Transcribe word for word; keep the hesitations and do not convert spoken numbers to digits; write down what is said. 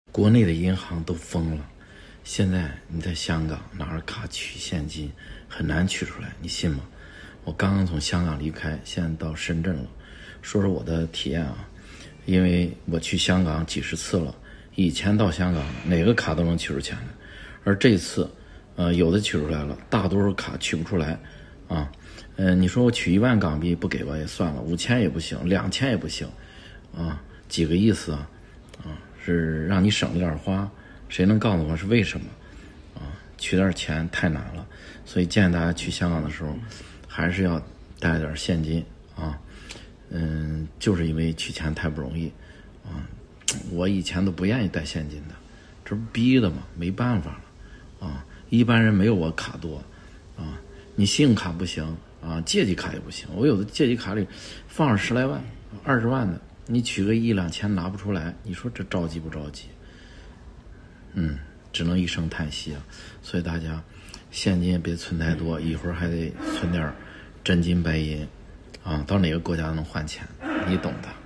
国内的银行都疯了，现在你在香港拿着卡取现金很难取出来，你信吗？我刚刚从香港离开，现在到深圳了。说说我的体验啊，因为我去香港几十次了，以前到香港哪个卡都能取出钱来，而这次呃有的取出来了，大多数卡取不出来啊。呃你说我取一万港币不给吧也算了，五千也不行，两千也不行啊，几个意思啊？啊，是让你省着点花，谁能告诉我是为什么啊？取点钱太难了，所以建议大家去香港的时候还是要带点现金啊。嗯，就是因为取钱太不容易啊，我以前都不愿意带现金的，这不逼的嘛，没办法了啊。一般人没有我卡多啊，你信用卡不行啊，借记卡也不行，我有的借记卡里放着十来万、二十万的，你取个一两千拿不出来，你说这着急不着急？嗯，只能一声叹息啊。所以大家现金也别存太多，一会儿还得存点真金白银啊，到哪个国家能换钱，你懂的。